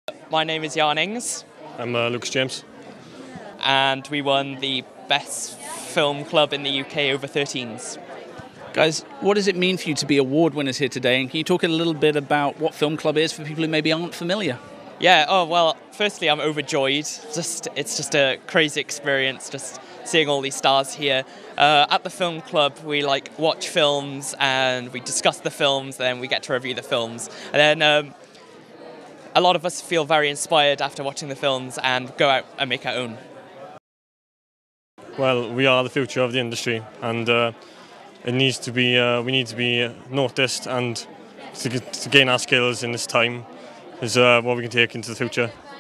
My name is Jan Ings, I'm Lucas James. and we won the Best Film Club in the UK over 13s. Guys, what does it mean for you to be award winners here today? And can you talk a little bit about what Film Club is for people who maybe aren't familiar? Yeah, oh well, firstly I'm overjoyed. It's just a crazy experience just seeing all these stars here. At the film club we watch films and we discuss the films, then we get to review the films. And then a lot of us feel very inspired after watching the films and go out and make our own. Well, we are the future of the industry, and it needs to be. We need to be noticed, and to gain our skills in this time is what we can take into the future.